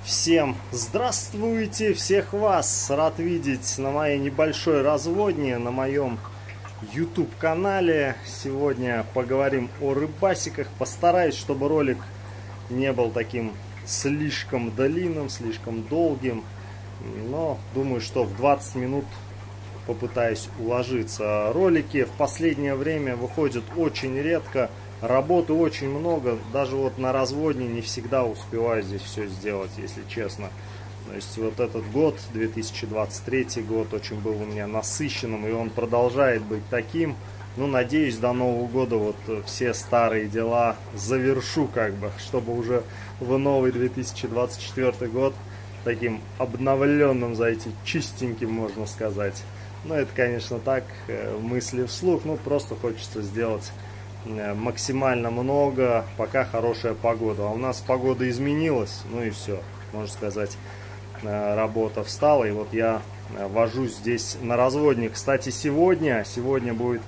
Всем здравствуйте, всех вас рад видеть на моей небольшой разводне, на моем YouTube канале. Сегодня поговорим о рыбасиках. Постараюсь, чтобы ролик не был таким слишком длинным, слишком долгим, но думаю, что в 20 минут попытаюсь уложиться. Ролики в последнее время выходят очень редко. Работы очень много, даже вот на разводне не всегда успеваю здесь все сделать, если честно. То есть вот этот год, 2023 год, очень был у меня насыщенным, и он продолжает быть таким. Ну, надеюсь, до Нового года вот все старые дела завершу, как бы, чтобы уже в новый 2024 год таким обновленным зайти, чистеньким, можно сказать. Ну, это, конечно, так, мысли вслух, ну, просто хочется сделать максимально много, пока хорошая погода. А у нас погода изменилась, ну и все, можно сказать, работа встала. И вот я вожусь здесь на разводне. Кстати, сегодня будет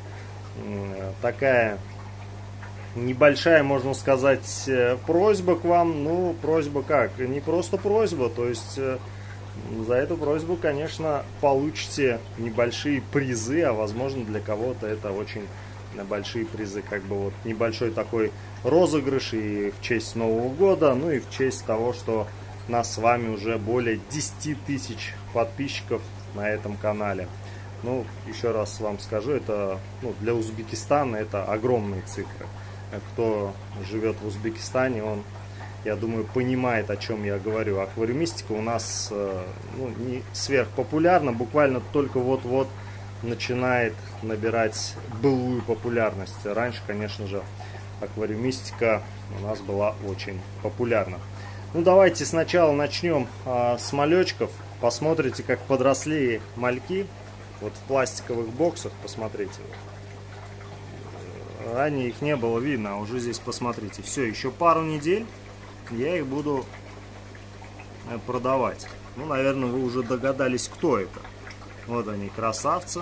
такая небольшая, можно сказать, просьба к вам. Ну, просьба как? Не просто просьба, то есть за эту просьбу, конечно, получите небольшие призы, а возможно для кого-то это очень на большие призы, как бы вот небольшой такой розыгрыш и в честь Нового года, ну и в честь того, что нас с вами уже более 10 тысяч подписчиков на этом канале. Ну, еще раз вам скажу, это для Узбекистана это огромные цифры. Кто живет в Узбекистане, он, я думаю, понимает, о чем я говорю. Аквариумистика у нас не сверхпопулярна, буквально только вот-вот начинает набирать былую популярность. Раньше, конечно же, аквариумистика у нас была очень популярна. Ну, давайте сначала начнем с малечков. Посмотрите, как подросли мальки. Вот в пластиковых боксах, посмотрите. Ранее их не было видно, а уже здесь, посмотрите. Все, еще пару недель я их буду продавать. Ну, наверное, вы уже догадались, кто это. Вот они, красавцы.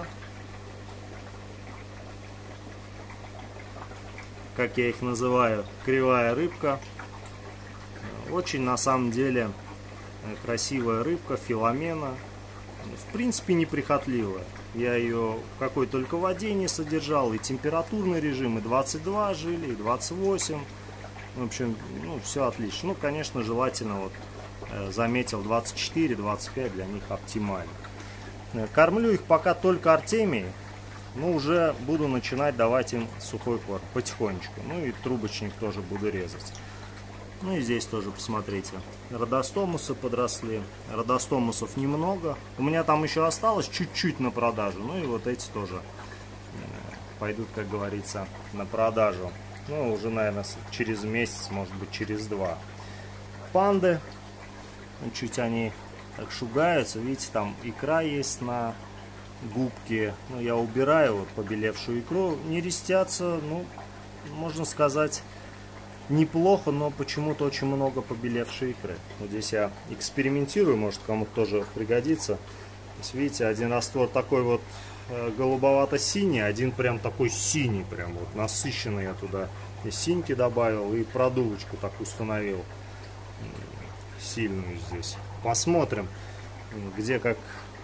Как я их называю, кривая рыбка. Очень, на самом деле, красивая рыбка, филомена. В принципе, неприхотливая. Я ее в какой только воде не содержал. И температурный режим, и 22 жили, и 28. В общем, все отлично. Ну, конечно, желательно, вот, заметил, 24-25 для них оптимально. Кормлю их пока только артемией, но уже буду начинать давать им сухой корм потихонечку. Ну и трубочник тоже буду резать. Ну и здесь тоже посмотрите. Родостомусы подросли. Родостомусов немного. У меня там еще осталось чуть-чуть на продажу. Ну и вот эти тоже пойдут, как говорится, на продажу. Ну, уже, наверное, через месяц, может быть, через 2. Панды. Чуть они так шугаются, видите, там икра есть на губке. Ну, я убираю вот побелевшую икру. Не рестятся, ну, можно сказать, неплохо, но почему-то очень много побелевшей икры. Вот здесь я экспериментирую, может, кому-то тоже пригодится. Здесь, видите, один раствор такой вот голубовато-синий, один прям такой синий, прям вот насыщенный. Я туда и синьки добавил, и продувочку так установил сильную здесь. Посмотрим, где как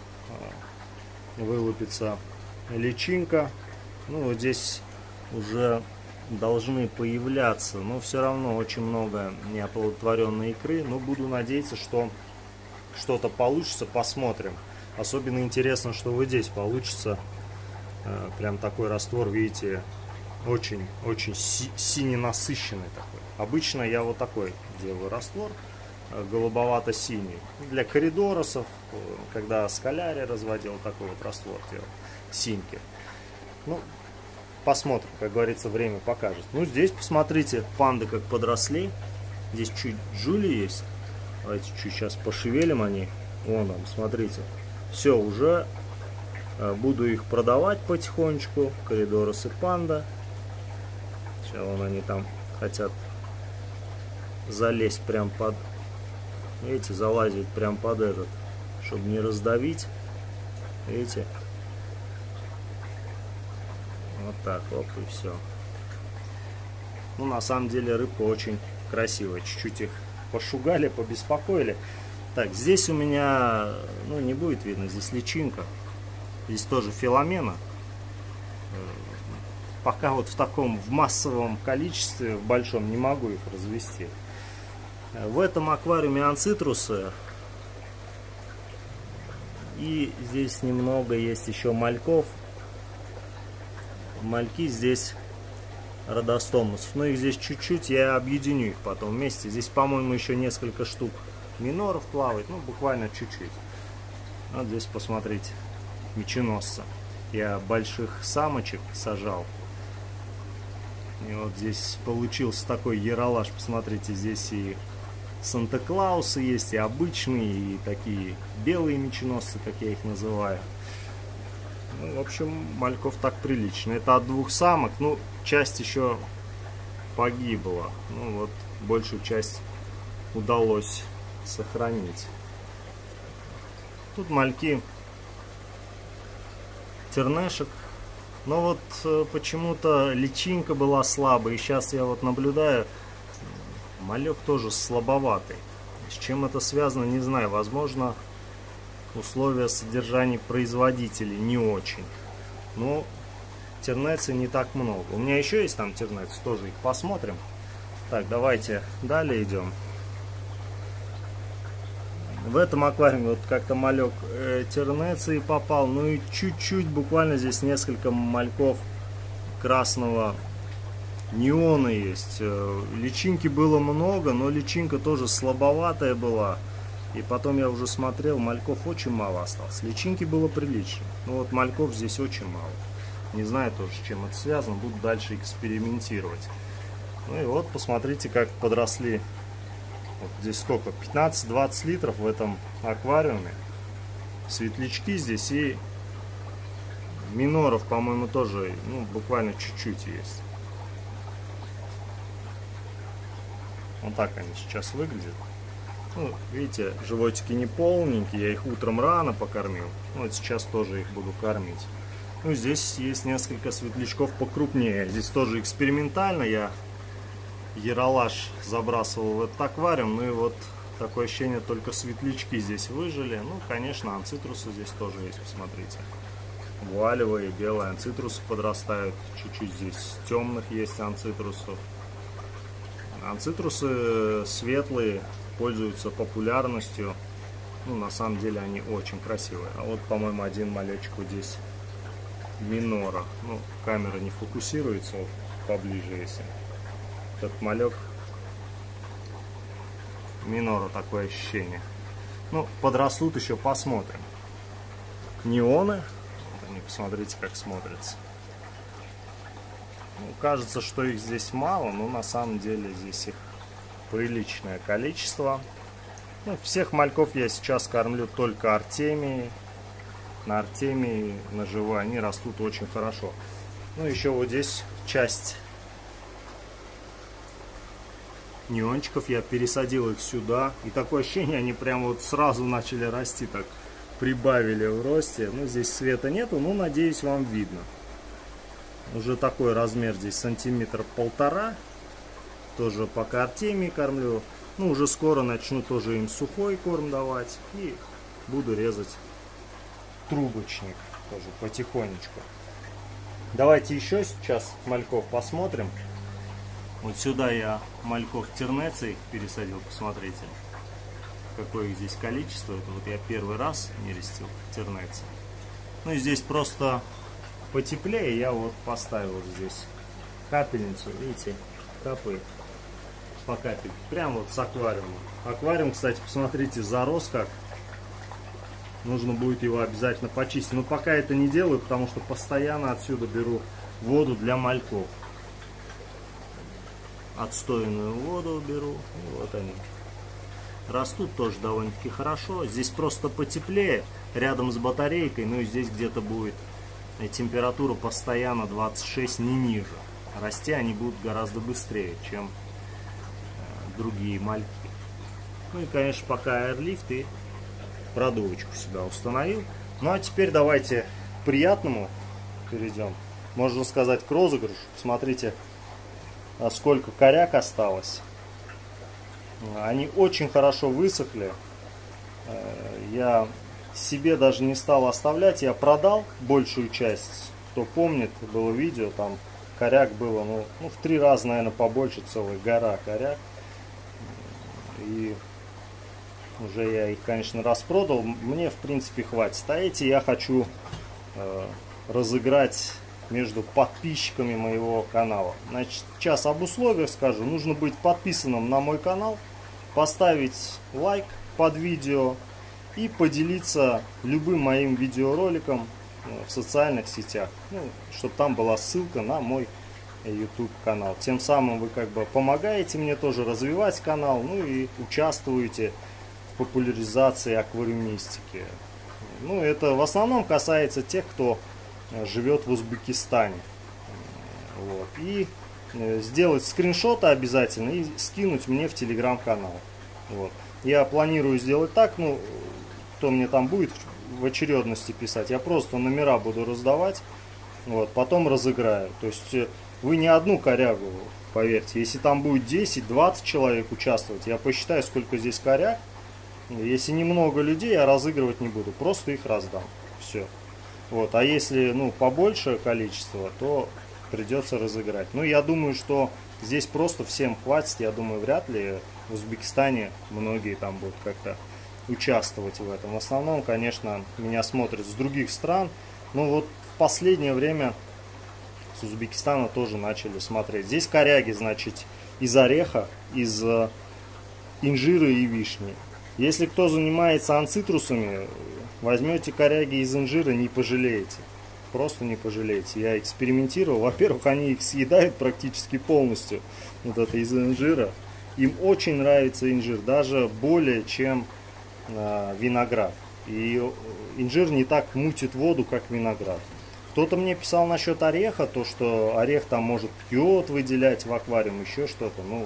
вылупится личинка. Ну, вот здесь уже должны появляться, но все равно очень много неоплодотворенной икры. Но буду надеяться, что что-то получится. Посмотрим. Особенно интересно, что вот здесь получится. Прям такой раствор, видите, очень сине-насыщенный такой. Обычно я вот такой делаю раствор, голубовато-синий. Для коридоросов, когда скалярия разводил, такой вот раствор делал, синьки. Ну, посмотрим, как говорится, время покажет. Ну, здесь, посмотрите, панды как подросли. Здесь чуть джули есть. Давайте чуть сейчас пошевелим они. Вон там, смотрите. Все, уже буду их продавать потихонечку. Коридоросы панда. Сейчас вон они там хотят залезть прям под... Видите, залазить прям под этот, чтобы не раздавить. Видите? Вот так, оп, и все. Ну, на самом деле, рыбка очень красивая. Чуть-чуть их пошугали, побеспокоили. Так, здесь у меня, ну, не будет видно, здесь личинка. Здесь тоже филомена. Пока вот в таком, в массовом количестве, в большом, не могу их развести. В этом аквариуме анцитрусы. И здесь немного есть еще мальков. Мальки здесь родостомусов. Но их здесь чуть-чуть, я объединю их потом вместе. Здесь, по-моему, еще несколько штук миноров плавает. Ну, буквально чуть-чуть. Вот здесь, посмотрите, меченосца. Я больших самочек сажал. И вот здесь получился такой яролаж. Посмотрите, здесь и Санта-Клаусы есть, и обычные, и такие белые меченосцы, как я их называю. Ну, в общем, мальков так прилично. Это от 2 самок. Ну, часть еще погибла. Ну, вот большую часть удалось сохранить. Тут мальки тернешек. Но вот почему-то личинка была слабая. И сейчас я вот наблюдаю, малек тоже слабоватый. С чем это связано, не знаю. Возможно, условия содержания производителей не очень. Но тернеций не так много. У меня еще есть там тернецы, тоже их посмотрим. Так, давайте далее идем. В этом аквариуме вот как-то малек тернеций попал. Ну и чуть-чуть, буквально здесь несколько мальков красного неона есть. Личинки было много, но личинка тоже слабоватая была. И потом я уже смотрел, мальков очень мало осталось. Личинки было прилично. Но вот мальков здесь очень мало. Не знаю тоже, с чем это связано. Буду дальше экспериментировать. Ну и вот, посмотрите, как подросли. Вот здесь сколько? 15-20 литров в этом аквариуме. Светлячки здесь и миноров, по-моему, тоже, ну, буквально чуть-чуть есть. Вот так они сейчас выглядят. Ну, видите, животики не полненькие, я их утром рано покормил. Ну, вот сейчас тоже их буду кормить. Ну, здесь есть несколько светлячков покрупнее. Здесь тоже экспериментально я яролаж забрасывал в этот аквариум. Ну и вот такое ощущение, только светлячки здесь выжили. Ну, конечно, анцитрусы здесь тоже есть, посмотрите. Вуалевые, белые анцитрусы подрастают. Чуть-чуть здесь темных есть анцитрусов. Анцитрусы светлые пользуются популярностью. Ну, на самом деле они очень красивые. А вот, по-моему, один малечек вот здесь минора. Ну, камера не фокусируется, вот поближе если. Этот малек минора, такое ощущение. Ну, подрастут еще, посмотрим. Неоны. Вот они, посмотрите, как смотрятся. Ну, кажется, что их здесь мало, но на самом деле здесь их приличное количество. Ну, всех мальков я сейчас кормлю только артемией. На артемии, на живой они растут очень хорошо. Ну, еще вот здесь часть неончиков, я пересадил их сюда. И такое ощущение, они прям вот сразу начали расти, так прибавили в росте. Ну, здесь света нету, но надеюсь, вам видно. Уже такой размер здесь 1,5 см. Тоже пока артемии кормлю. Ну, уже скоро начну тоже им сухой корм давать. И буду резать трубочник тоже потихонечку. Давайте еще сейчас мальков посмотрим. Вот сюда я мальков тернеций пересадил, посмотрите, какое их здесь количество. Это вот я первый раз нерестил тернеций. Ну и здесь просто потеплее, я вот поставил здесь капельницу, видите, капает по капельке, прямо вот с аквариума. Аквариум, кстати, посмотрите, зарос как. Нужно будет его обязательно почистить. Но пока это не делаю, потому что постоянно отсюда беру воду для мальков. Отстойную воду беру. И вот они. Растут тоже довольно-таки хорошо. Здесь просто потеплее, рядом с батарейкой. Ну и здесь где-то будет температура постоянно 26, не ниже. Расти они будут гораздо быстрее, чем другие мальки. Ну и, конечно, пока аэрлифт и продувочку сюда установил. Ну а теперь давайте к приятному перейдем. Можно сказать, к розыгрышу. Смотрите, сколько коряк осталось. Они очень хорошо высохли. Я себе даже не стал оставлять. Я продал большую часть. Кто помнит, было видео, там коряк было, ну в 3 раза, наверное, побольше, целая гора коряк. И уже я их, конечно, распродал. Мне, в принципе, хватит. А эти я хочу разыграть между подписчиками моего канала. Значит, сейчас об условиях скажу. Нужно быть подписанным на мой канал, поставить лайк под видео и поделиться любым моим видеороликом в социальных сетях, чтобы там была ссылка на мой YouTube канал. Тем самым вы как бы помогаете мне тоже развивать канал, ну и участвуете в популяризации аквариумистики. Ну, это в основном касается тех, кто живет в Узбекистане. Вот. И сделать скриншоты обязательно и скинуть мне в телеграм-канал. Вот. Я планирую сделать так, ну, кто мне там будет в очередности писать, я просто номера буду раздавать, вот, потом разыграю. То есть вы не одну корягу, поверьте, если там будет 10-20 человек участвовать, я посчитаю, сколько здесь коряг. Если немного людей, я разыгрывать не буду, просто их раздам. Все. Вот. А если, ну, побольше количество, то придется разыграть. Ну, я думаю, что здесь просто всем хватит. Я думаю, вряд ли в Узбекистане многие там будут как-то участвовать в этом. В основном, конечно, меня смотрят с других стран. Но вот в последнее время с Узбекистана тоже начали смотреть. Здесь коряги, значит, из ореха, из инжира и вишни. Если кто занимается анцитрусами, возьмете коряги из инжира, не пожалеете. Просто не пожалеете. Я экспериментировал. Во-первых, они их съедают практически полностью. Вот это из инжира. Им очень нравится инжир. Даже более, чем виноград. И инжир не так мутит воду, как виноград. Кто-то мне писал насчет ореха, то что орех там может йод выделять в аквариум, еще что-то. Ну,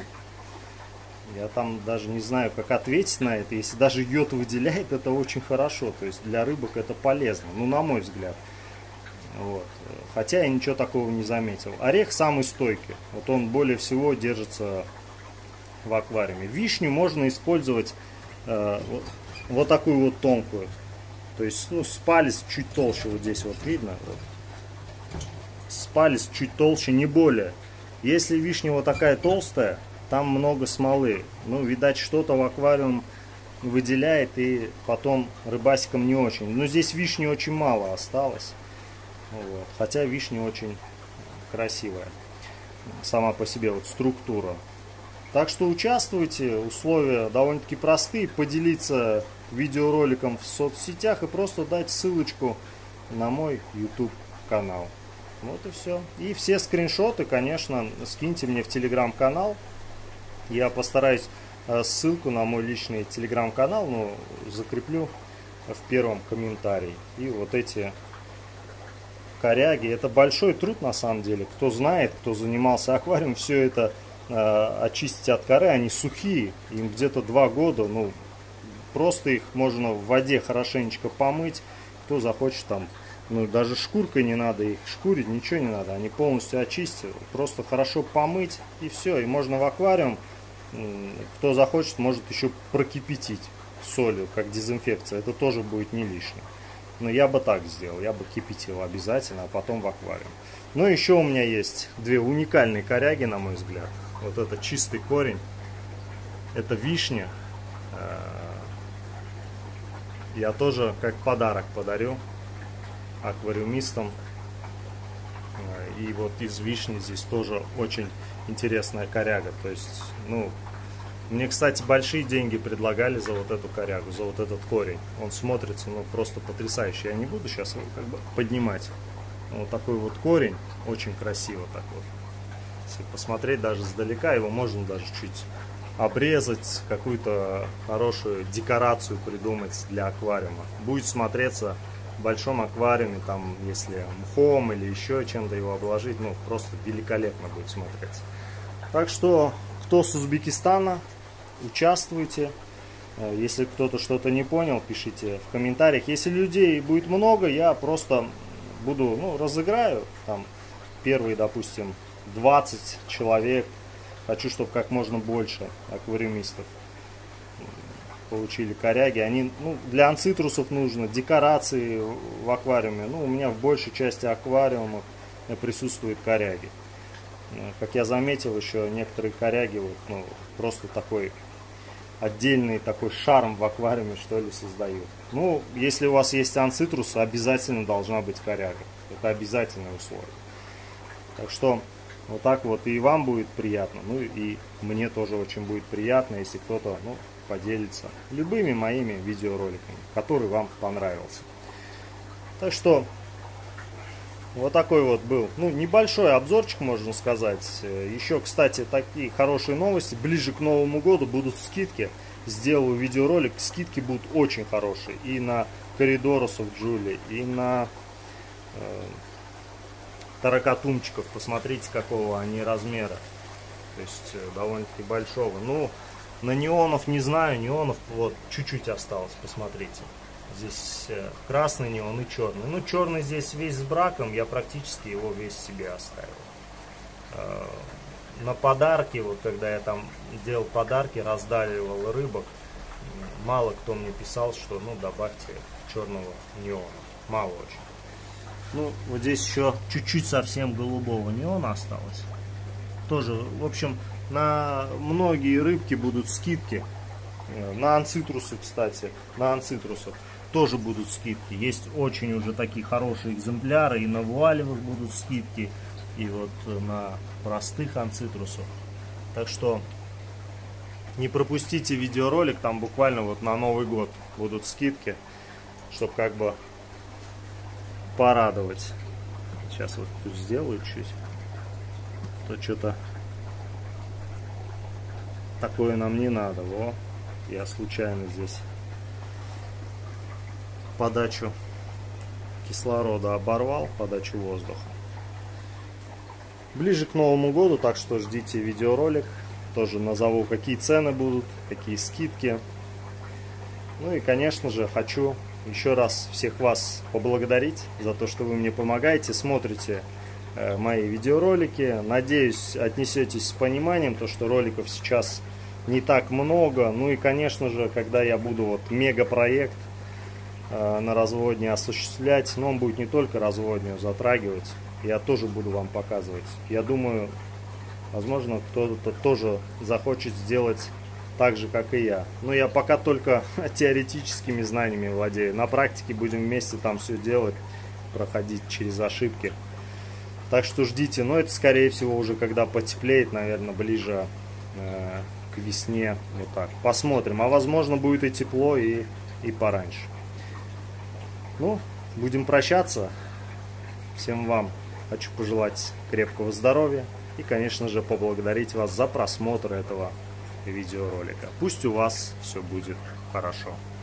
я там даже не знаю, как ответить на это. Если даже йод выделяет, это очень хорошо. То есть для рыбок это полезно. Ну, на мой взгляд. Вот. Хотя я ничего такого не заметил. Орех самый стойкий. Вот он более всего держится в аквариуме. Вишню можно использовать вот такую вот тонкую. То есть, ну, с палец чуть толще. Вот здесь вот видно. Вот. С палец чуть толще, не более. Если вишня вот такая толстая, там много смолы. Ну, видать, что-то в аквариум выделяет, и потом рыбасикам не очень. Но здесь вишни очень мало осталось. Вот. Хотя вишня очень красивая. Сама по себе вот структура. Так что участвуйте. Условия довольно-таки простые. Поделиться видеороликом в соцсетях и просто дать ссылочку на мой YouTube канал. Вот и все. И все скриншоты, конечно, скиньте мне в телеграм-канал. Я постараюсь ссылку на мой личный телеграм-канал, ну, закреплю в первом комментарии. И вот эти коряги, это большой труд на самом деле. Кто знает, кто занимался аквариумом, все это очистить от коры, они сухие, им где-то 2 года, ну, просто их можно в воде хорошенечко помыть. Кто захочет там, ну, даже шкуркой не надо их шкурить, ничего не надо, они полностью очистят, просто хорошо помыть и все, и можно в аквариум. Кто захочет, может еще прокипятить солью, как дезинфекция. Это тоже будет не лишним. Но я бы так сделал. Я бы кипятил обязательно, а потом в аквариум. Но еще у меня есть 2 уникальные коряги, на мой взгляд. Вот это чистый корень. Это вишня. Я тоже как подарок подарю аквариумистам. И вот из вишни здесь тоже очень интересная коряга. То есть, ну, мне, кстати, большие деньги предлагали за вот эту корягу, за вот этот корень. Он смотрится, ну, просто потрясающе. Я не буду сейчас его как бы поднимать. Вот такой вот корень, очень красиво так вот. Если посмотреть даже сдалека, его можно даже чуть обрезать, какую-то хорошую декорацию придумать для аквариума. Будет смотреться в большом аквариуме, там, если мхом или еще чем-то его обложить, ну, просто великолепно будет смотреться. Так что, кто с Узбекистана, участвуйте. Если кто-то что-то не понял, пишите в комментариях. Если людей будет много, я просто буду, ну, разыграю. Там первые, допустим, 20 человек. Хочу, чтобы как можно больше аквариумистов получили коряги. Они, ну, для анцитрусов нужно декорации в аквариуме. Ну, у меня в большей части аквариумов присутствуют коряги. Как я заметил, еще некоторые коряги вот, ну, просто такой отдельный такой шарм в аквариуме, что ли, создают. Ну, если у вас есть анцитрус, обязательно должна быть коряга. Это обязательное условие. Так что вот так вот и вам будет приятно, ну и мне тоже очень будет приятно, если кто-то, ну, поделится любыми моими видеороликами, который вам понравился. Так что вот такой вот был, ну, небольшой обзорчик, можно сказать. Еще, кстати, такие хорошие новости. Ближе к Новому году будут скидки. Сделаю видеоролик, скидки будут очень хорошие. И на коридорусов Джули, и на таракатумчиков. Посмотрите, какого они размера. То есть довольно-таки большого. Ну, на неонов не знаю, неонов вот чуть-чуть осталось, посмотрите. Здесь красный неон и черный. Ну, черный здесь весь с браком, я практически его весь себе оставил. На подарки, вот когда я там делал подарки, раздаривал рыбок, мало кто мне писал, что ну добавьте черного неона. Мало очень. Ну, вот здесь еще чуть-чуть совсем голубого неона осталось. Тоже, в общем, на многие рыбки будут скидки. На анцитрусы, кстати, на анцитрусах тоже будут скидки. Есть очень уже такие хорошие экземпляры, и на вуалевых будут скидки, и вот на простых анцитрусах. Так что не пропустите видеоролик, там буквально вот на Новый год будут скидки, чтобы как бы порадовать. Сейчас вот тут сделаю чуть. То что-то такое нам не надо. Во, я случайно здесь подачу кислорода оборвал, подачу воздуха. Ближе к Новому году, так что ждите видеоролик. Тоже назову, какие цены будут, какие скидки. Ну и, конечно же, хочу еще раз всех вас поблагодарить за то, что вы мне помогаете, смотрите мои видеоролики. Надеюсь, отнесетесь с пониманием, то, что роликов сейчас не так много. Ну и, конечно же, когда я буду вот мегапроект на разводне осуществлять, но он будет не только разводню затрагивать, я тоже буду вам показывать. Я думаю, возможно, кто-то тоже захочет сделать так же, как и я. Но я пока только теоретическими знаниями владею. На практике будем вместе там все делать, проходить через ошибки. Так что ждите. Но это, скорее всего, уже когда потеплеет, наверное, ближе к весне. Вот так. Посмотрим. А возможно, будет и тепло, и пораньше. Ну, будем прощаться. Всем вам хочу пожелать крепкого здоровья. И, конечно же, поблагодарить вас за просмотр этого видеоролика. Пусть у вас все будет хорошо.